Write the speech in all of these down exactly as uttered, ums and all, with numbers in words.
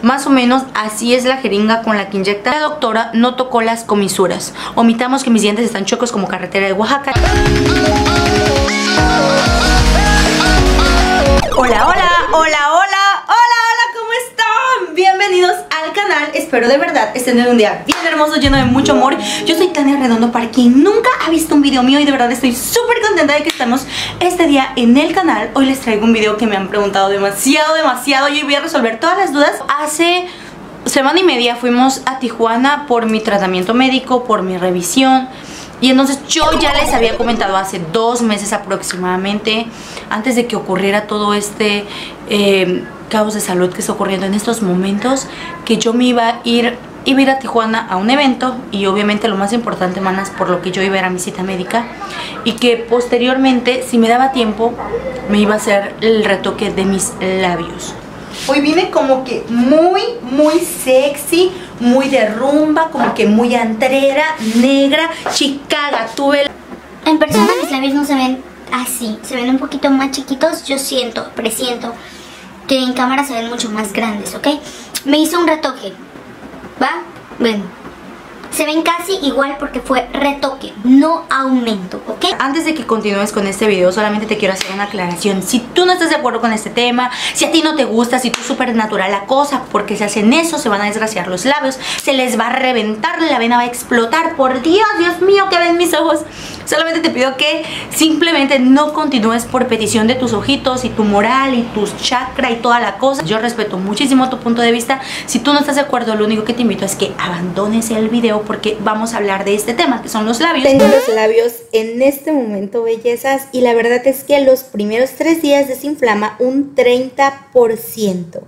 Más o menos así es la jeringa con la que inyecta. La doctora no tocó las comisuras. Omitamos que mis dientes están chuecos como carretera de Oaxaca. Hola, hola, hola, hola, hola, hola, ¿cómo están? Bienvenidos al canal. Espero de verdad estén en un día bien hermoso, lleno de mucho amor. Yo soy Tania Redondo, para quien nunca ha visto un video mío, y de verdad estoy súper contenta de que estemos este día en el canal. Hoy les traigo un video que me han preguntado demasiado, demasiado, y hoy voy a resolver todas las dudas. Hace semana y media fuimos a Tijuana por mi tratamiento médico, por mi revisión. Y entonces yo ya les había comentado hace dos meses aproximadamente, antes de que ocurriera todo este eh, caos de salud que está ocurriendo en estos momentos, que yo me iba a ir, iba a ir a Tijuana a un evento. Y obviamente lo más importante, manas, por lo que yo iba a ir a mi cita médica, y que posteriormente, si me daba tiempo, me iba a hacer el retoque de mis labios. Hoy vine como que muy, muy sexy, muy de rumba, como que muy antrera, negra, chicaga, tuve... En persona mis labios no se ven así, se ven un poquito más chiquitos. Yo siento, presiento que en cámara se ven mucho más grandes, ¿ok? Me hizo un retoque, ¿va? Bueno, se ven casi igual porque fue retoque, no aumento, ¿ok? Antes de que continúes con este video, solamente te quiero hacer una aclaración. Si tú no estás de acuerdo con este tema, si a ti no te gusta, si tú es súper natural la cosa, porque si hacen eso se van a desgraciar los labios, se les va a reventar, la vena va a explotar. Por Dios, Dios mío, que ven mis ojos. Solamente te pido que simplemente no continúes por petición de tus ojitos y tu moral y tus chakras y toda la cosa. Yo respeto muchísimo tu punto de vista. Si tú no estás de acuerdo, lo único que te invito es que abandones el video, porque vamos a hablar de este tema, que son los labios. Tengo los labios en este momento, bellezas, y la verdad es que los primeros tres días desinflama un treinta por ciento.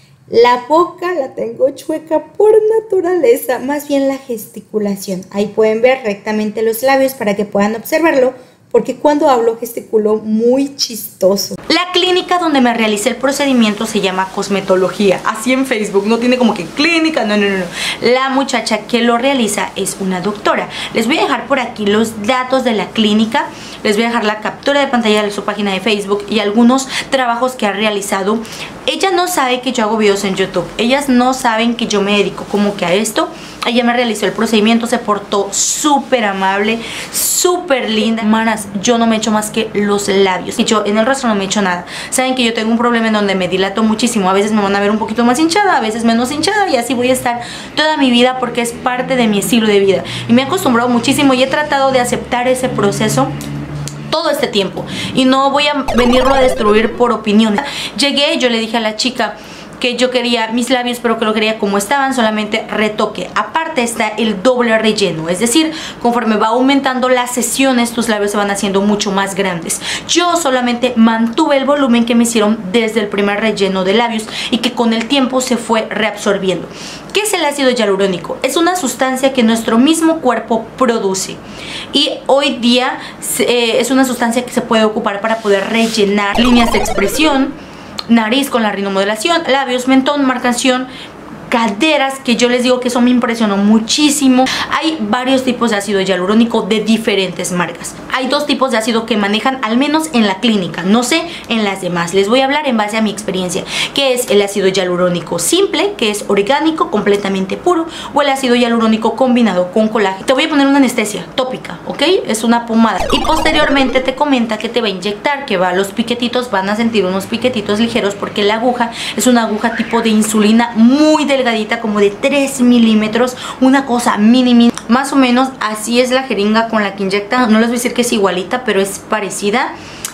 La boca la tengo chueca por naturaleza, más bien la gesticulación. Ahí pueden ver rectamente los labios para que puedan observarlo, porque cuando hablo gesticulo muy chistoso. La clínica donde me realicé el procedimiento se llama Cosmetología, así en Facebook, no tiene como que clínica, no, no, no, no. La muchacha que lo realiza es una doctora. Les voy a dejar por aquí los datos de la clínica, les voy a dejar la captura de pantalla de su página de Facebook y algunos trabajos que ha realizado. Ella no sabe que yo hago videos en YouTube, ellas no saben que yo me dedico como que a esto. Ella me realizó el procedimiento, se portó súper amable, súper linda. Manas, yo no me echo más que los labios, y yo en el rostro no me echo nada. Saben que yo tengo un problema en donde me dilato muchísimo. A veces me van a ver un poquito más hinchada, a veces menos hinchada, y así voy a estar toda mi vida porque es parte de mi estilo de vida. Y me he acostumbrado muchísimo y he tratado de aceptar ese proceso todo este tiempo, y no voy a venirlo a destruir por opiniones. Llegué, yo le dije a la chica que yo quería mis labios, pero que lo quería como estaban, solamente retoque. Aparte está el doble relleno, es decir, conforme va aumentando las sesiones, tus labios se van haciendo mucho más grandes. Yo solamente mantuve el volumen que me hicieron desde el primer relleno de labios y que con el tiempo se fue reabsorbiendo. ¿Qué es el ácido hialurónico? Es una sustancia que nuestro mismo cuerpo produce, y hoy día eh, es una sustancia que se puede ocupar para poder rellenar líneas de expresión, nariz con la rinomodelación, labios, mentón, marcación, caderas, que yo les digo que eso me impresionó muchísimo. Hay varios tipos de ácido hialurónico de diferentes marcas. Hay dos tipos de ácido que manejan, al menos en la clínica, no sé en las demás. Les voy a hablar en base a mi experiencia, que es el ácido hialurónico simple, que es orgánico, completamente puro, o el ácido hialurónico combinado con colágeno. Te voy a poner una anestesia tópica, ¿ok? Es una pomada, y posteriormente te comenta que te va a inyectar, que va a los piquetitos, van a sentir unos piquetitos ligeros, porque la aguja es una aguja tipo de insulina muy delgadita, como de tres milímetros, una cosa mini, mini. Más o menos así es la jeringa con la que inyecta. No les voy a decir que es igualita, pero es parecida.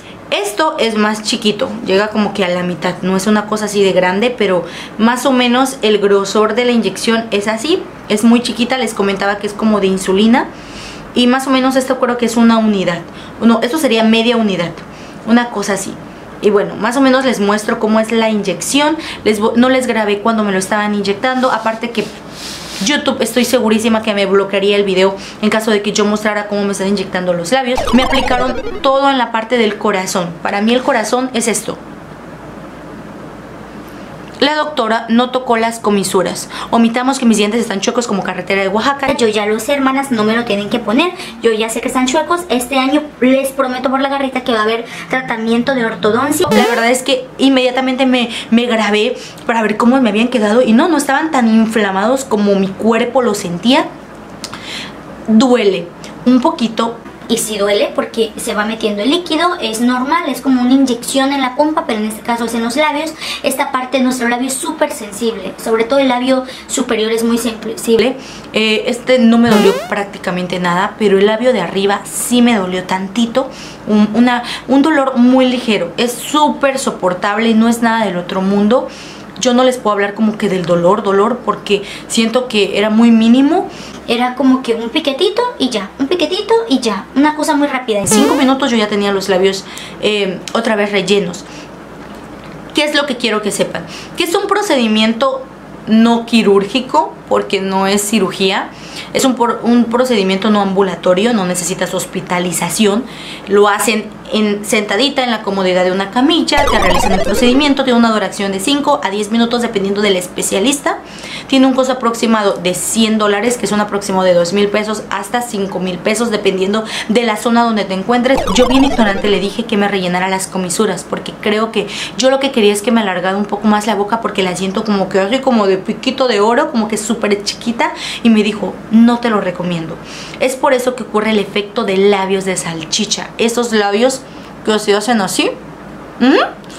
Esto es más chiquito, llega como que a la mitad, no es una cosa así de grande, pero más o menos el grosor de la inyección es así, es muy chiquita. Les comentaba que es como de insulina, y más o menos esto creo que es una unidad, no, esto sería media unidad, una cosa así. Y bueno, más o menos les muestro cómo es la inyección. les, No les grabé cuando me lo estaban inyectando, aparte que YouTube estoy segurísima que me bloquearía el video en caso de que yo mostrara cómo me están inyectando los labios. Me aplicaron todo en la parte del corazón. Para mí el corazón es esto. La doctora no tocó las comisuras. Omitamos que mis dientes están chuecos como carretera de Oaxaca. Yo ya lo sé, hermanas, no me lo tienen que poner. Yo ya sé que están chuecos. Este año les prometo por la garrita que va a haber tratamiento de ortodoncia. La verdad es que inmediatamente me, me grabé para ver cómo me habían quedado. Y no, no estaban tan inflamados como mi cuerpo lo sentía. Duele un poquito. Y si duele porque se va metiendo el líquido, es normal, es como una inyección en la pompa, pero en este caso es en los labios. Esta parte de nuestro labio es súper sensible, sobre todo el labio superior es muy sensible. eh, Este no me dolió prácticamente nada, pero el labio de arriba sí me dolió tantito. un, una, un dolor muy ligero, es súper soportable y no es nada del otro mundo. Yo no les puedo hablar como que del dolor, dolor, porque siento que era muy mínimo. Era como que un piquetito y ya, un piquetito y ya, una cosa muy rápida. En cinco minutos yo ya tenía los labios eh, otra vez rellenos. ¿Qué es lo que quiero que sepan? Que es un procedimiento no quirúrgico, porque no es cirugía. Es un, por, un procedimiento no ambulatorio, no necesitas hospitalización. Lo hacen en, sentadita en la comodidad de una camilla. Te realizan el procedimiento, tiene una duración de cinco a diez minutos dependiendo del especialista. Tiene un costo aproximado de cien dólares, que es un aproximado de dos mil pesos hasta cinco mil pesos, dependiendo de la zona donde te encuentres. Yo bien ignorante le dije que me rellenara las comisuras, porque creo que yo lo que quería es que me alargara un poco más la boca, porque la siento como que así como de piquito de oro, como que súper chiquita, y me dijo, no te lo recomiendo. Es por eso que ocurre el efecto de labios de salchicha. Esos labios que se hacen así, ¿Mm?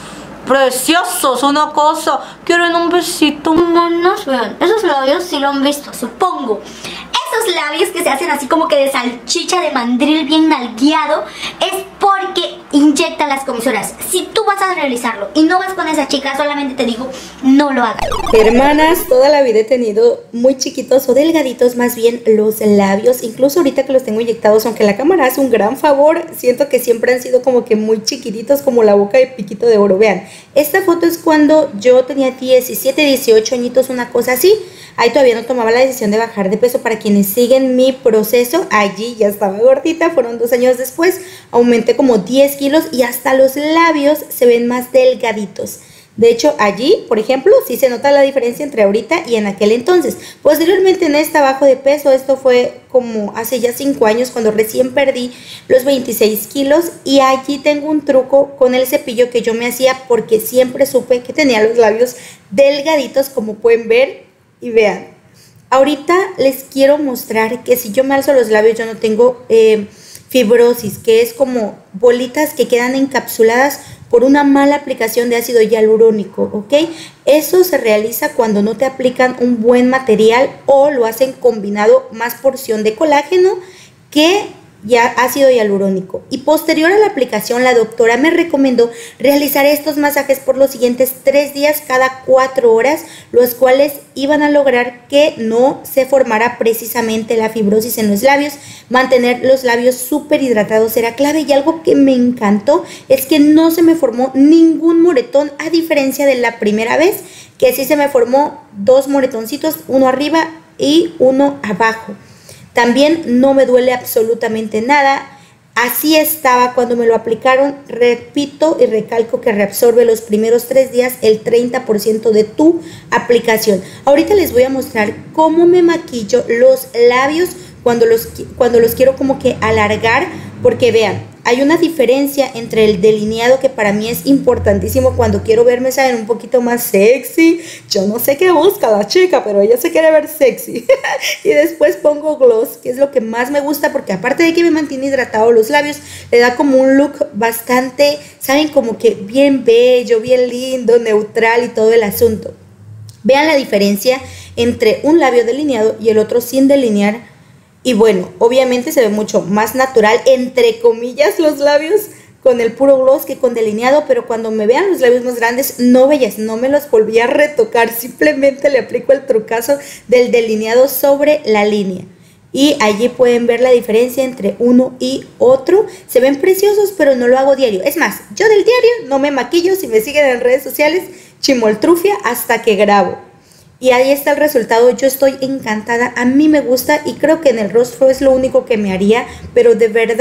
preciosos, una cosa. Quieren un besito. No nos vean, esos labios sí lo han visto, supongo. Esos labios que se hacen así como que de salchicha, de mandril bien nalgueado, es porque inyectan las comisuras. Si tú vas a realizarlo y no vas con esa chica, solamente te digo, no lo hagas. Hermanas, toda la vida he tenido muy chiquitos o delgaditos más bien los labios. Incluso ahorita que los tengo inyectados, aunque la cámara hace un gran favor, siento que siempre han sido como que muy chiquititos, como la boca de piquito de oro. Vean, esta foto es cuando yo tenía diecisiete, dieciocho añitos, una cosa así. Ahí todavía no tomaba la decisión de bajar de peso. Para quienes siguen mi proceso, allí ya estaba gordita, fueron dos años después, aumenté como diez kilos y hasta los labios se ven más delgaditos. De hecho, allí, por ejemplo, sí se nota la diferencia entre ahorita y en aquel entonces. Posteriormente en esta bajo de peso, esto fue como hace ya cinco años cuando recién perdí los veintiséis kilos, y allí tengo un truco con el cepillo que yo me hacía porque siempre supe que tenía los labios delgaditos, como pueden ver. Y vean, ahorita les quiero mostrar que si yo me alzo los labios yo no tengo eh, fibrosis, que es como bolitas que quedan encapsuladas por una mala aplicación de ácido hialurónico, ¿ok? Eso se realiza cuando no te aplican un buen material o lo hacen combinado más porción de colágeno que ya ácido hialurónico. Y posterior a la aplicación, la doctora me recomendó realizar estos masajes por los siguientes tres días cada cuatro horas, los cuales iban a lograr que no se formara precisamente la fibrosis en los labios. Mantener los labios súper hidratados era clave, y algo que me encantó es que no se me formó ningún moretón, a diferencia de la primera vez, que sí se me formó dos moretoncitos, uno arriba y uno abajo. También no me duele absolutamente nada. Así estaba cuando me lo aplicaron. Repito y recalco que reabsorbe los primeros tres días el treinta por ciento de tu aplicación. Ahorita les voy a mostrar cómo me maquillo los labios cuando los, cuando los quiero como que alargar, porque vean, hay una diferencia entre el delineado, que para mí es importantísimo cuando quiero verme, ¿saben?, un poquito más sexy. Yo no sé qué busca la chica, pero ella se quiere ver sexy. Y después pongo gloss, que es lo que más me gusta, porque aparte de que me mantiene hidratado los labios, le da como un look bastante, ¿saben?, como que bien bello, bien lindo, neutral y todo el asunto. Vean la diferencia entre un labio delineado y el otro sin delinear. Y bueno, obviamente se ve mucho más natural, entre comillas, los labios con el puro gloss que con delineado. Pero cuando me vean los labios más grandes, no bellas, no me los volví a retocar. Simplemente le aplico el trucazo del delineado sobre la línea. Y allí pueden ver la diferencia entre uno y otro. Se ven preciosos, pero no lo hago diario. Es más, yo del diario no me maquillo. Si me siguen en redes sociales, Chimoltrufia, hasta que grabo. Y ahí está el resultado. Yo estoy encantada, a mí me gusta, y creo que en el rostro es lo único que me haría, pero de verdad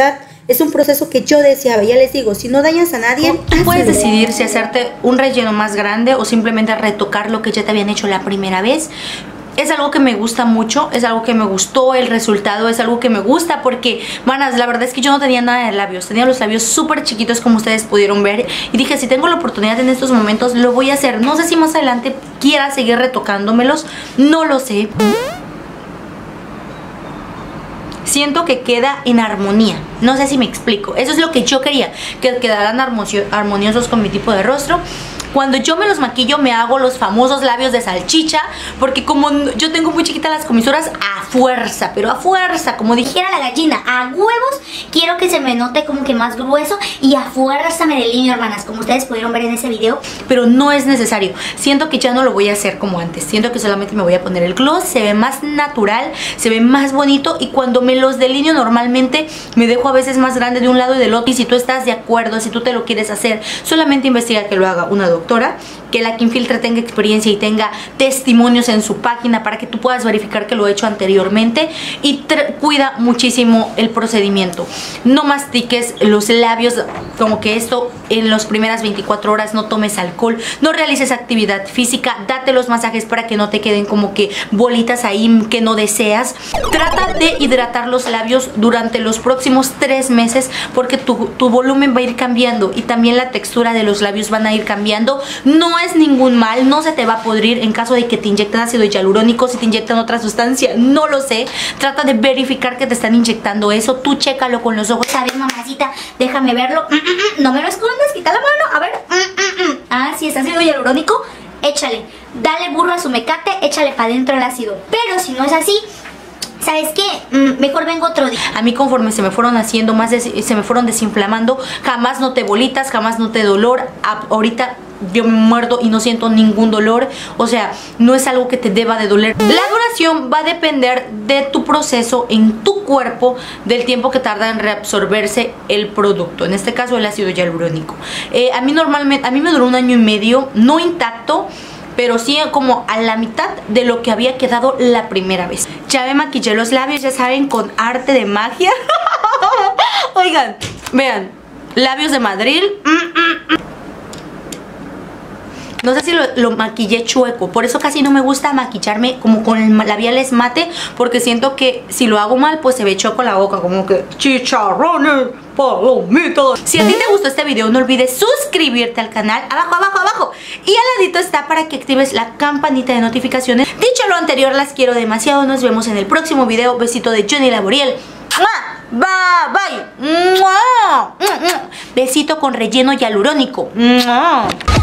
Es un proceso que yo deseaba. Ya les digo, si no dañas a nadie, tú puedes hazlo. decidir si hacerte un relleno más grande o simplemente retocar lo que ya te habían hecho la primera vez. Es algo que me gusta mucho, es algo que me gustó el resultado, es algo que me gusta porque, manas, la verdad es que yo no tenía nada de labios, tenía los labios súper chiquitos como ustedes pudieron ver y dije, si tengo la oportunidad en estos momentos, lo voy a hacer. No sé si más adelante quiera seguir retocándomelos, no lo sé. Siento que queda en armonía, no sé si me explico. Eso es lo que yo quería, que quedaran armoniosos con mi tipo de rostro. Cuando yo me los maquillo me hago los famosos labios de salchicha, porque como yo tengo muy chiquitas las comisuras, a fuerza, pero a fuerza, como dijera la gallina, a huevos, quiero que se me note como que más grueso y a fuerza me delineo, hermanas, como ustedes pudieron ver en ese video. Pero no es necesario, siento que ya no lo voy a hacer como antes, siento que solamente me voy a poner el gloss, se ve más natural, se ve más bonito y cuando me los delineo normalmente me dejo a veces más grande de un lado y del otro. Y si tú estás de acuerdo, si tú te lo quieres hacer, solamente investiga que lo haga una doctora, que la que infiltre tenga experiencia y tenga testimonios en su página para que tú puedas verificar que lo he hecho anteriormente y cuida muchísimo el procedimiento. No mastiques los labios como que esto en las primeras veinticuatro horas, no tomes alcohol, no realices actividad física, date los masajes para que no te queden como que bolitas ahí que no deseas. Trata de hidratar los labios durante los próximos tres meses porque tu, tu volumen va a ir cambiando y también la textura de los labios van a ir cambiando. No es ningún mal, no se te va a podrir en caso de que te inyecten ácido hialurónico, si te inyectan otra sustancia, no lo sé. Trata de verificar que te están inyectando eso, tú chécalo con los ojos. A ver, mamacita, déjame verlo. Mm, mm, mm. No me lo escondas, quita la mano. A ver. Mm, mm, mm. Ah, si es ácido hialurónico, échale. Dale burro a su mecate, échale para adentro el ácido. Pero si no es así, ¿sabes qué? Mm, mejor vengo otro día. A mí conforme se me fueron haciendo más, se me fueron desinflamando, jamás noté bolitas, jamás noté dolor. A, ahorita yo me muerdo y no siento ningún dolor. O sea, no es algo que te deba de doler. La duración va a depender de tu proceso en tu cuerpo, del tiempo que tarda en reabsorberse el producto, en este caso el ácido hialurónico. eh, A mí normalmente, a mí me duró un año y medio, no intacto, pero sí como a la mitad de lo que había quedado la primera vez. Ya me maquillé los labios, ya saben, con arte de magia. Oigan, vean, labios de Madrid. mm, mm, mm. No sé si lo, lo maquillé chueco, por eso casi no me gusta maquillarme como con el labiales mate, porque siento que si lo hago mal, pues se ve chueco la boca, como que chicharrones, palomitas. Si a ti te gustó este video, no olvides suscribirte al canal, abajo, abajo, abajo. Y al ladito está para que actives la campanita de notificaciones. Dicho lo anterior, las quiero demasiado, nos vemos en el próximo video. Besito de Johnny Laboriel. Bye, bye. Besito con relleno hialurónico.